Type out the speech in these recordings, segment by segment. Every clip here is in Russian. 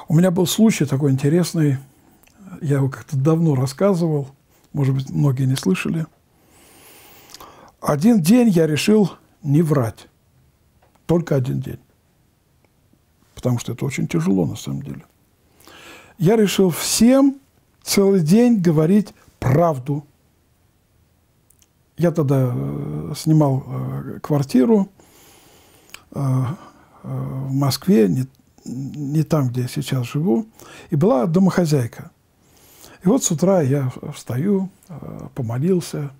У меня был случай такой интересный, я его как-то давно рассказывал, может быть, многие не слышали. Один день я решил не врать, только один день, потому что это очень тяжело на самом деле. Я решил всем целый день говорить правду. Я тогда снимал квартиру в Москве, не там, где я сейчас живу, и была домохозяйка. И вот с утра я встаю, помолился.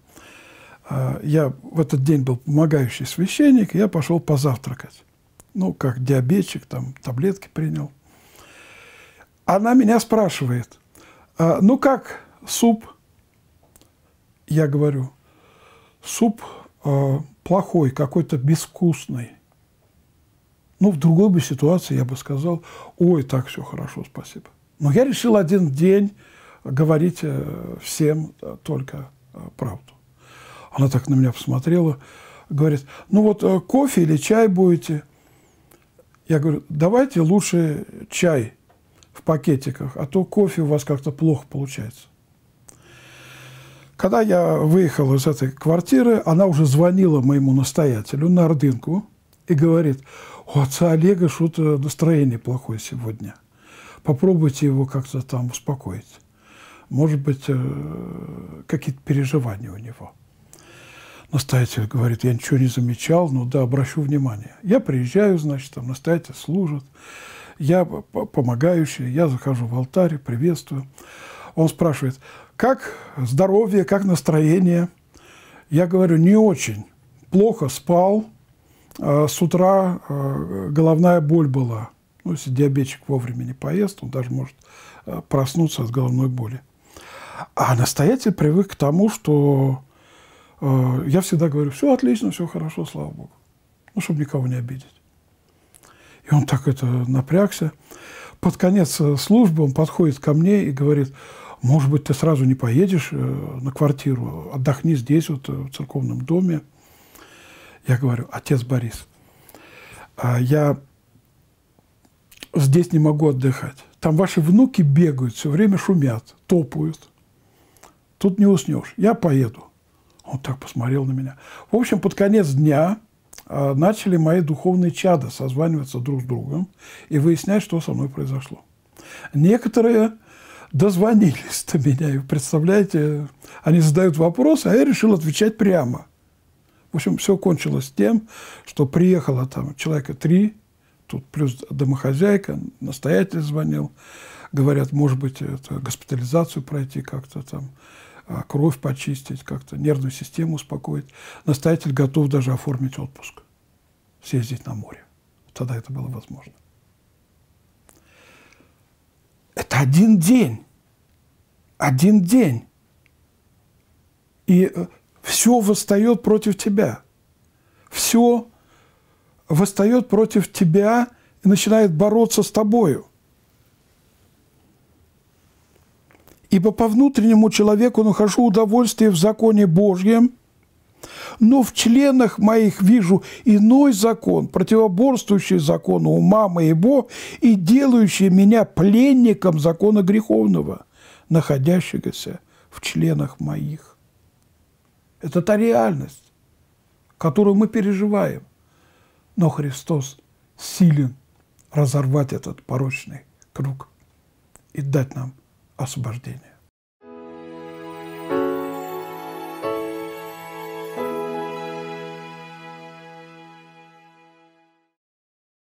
Я в этот день был помогающий священник, и я пошел позавтракать. Ну, как диабетчик, там таблетки принял. Она меня спрашивает: ну как суп? Я говорю: суп плохой, какой-то безвкусный. Ну, в другой бы ситуации я бы сказал: ой, так все хорошо, спасибо. Но я решил один день говорить всем только правду. Она так на меня посмотрела, говорит: ну вот кофе или чай будете? Я говорю: давайте лучше чай в пакетиках, а то кофе у вас как-то плохо получается. Когда я выехал из этой квартиры, она уже звонила моему настоятелю на Ордынку и говорит: у отца Олега что-то настроение плохое сегодня. Попробуйте его как-то там успокоить. Может быть, какие-то переживания у него. Настоятель говорит: я ничего не замечал, но да, обращу внимание. Я приезжаю, значит, там настоятель служит, я помогающий, я захожу в алтарь, приветствую. Он спрашивает: как здоровье, как настроение? Я говорю: не очень. Плохо спал, с утра головная боль была. Ну, если диабетчик вовремя не поест, он даже может проснуться от головной боли. А настоятель привык к тому, что я всегда говорю: все отлично, все хорошо, слава Богу. Ну, чтобы никого не обидеть. И он так напрягся. Под конец службы он подходит ко мне и говорит: может быть, ты сразу не поедешь на квартиру, отдохни здесь, вот, в церковном доме. Я говорю: отец Борис, я здесь не могу отдыхать. Там ваши внуки бегают, все время шумят, топают. Тут не уснешь. Я поеду. Он так посмотрел на меня. В общем, под конец дня начали мои духовные чада созваниваться друг с другом и выяснять, что со мной произошло. Некоторые дозвонились до меня. И, представляете, они задают вопросы, а я решил отвечать прямо. В общем, все кончилось тем, что приехало там человека 3, тут плюс домохозяйка, настоятель звонил. Говорят: может быть, это госпитализацию пройти как-то там, кровь почистить, как-то нервную систему успокоить. Настоятель готов даже оформить отпуск, съездить на море. Тогда это было возможно. Это один день. Один день. И все восстает против тебя. Все восстает против тебя и начинает бороться с тобою. Ибо по внутреннему человеку нахожу удовольствие в законе Божьем, но в членах моих вижу иной закон, противоборствующий закону ума моего и делающий меня пленником закона греховного, находящегося в членах моих. Это та реальность, которую мы переживаем. Но Христос силен разорвать этот порочный круг и дать нам освобождение.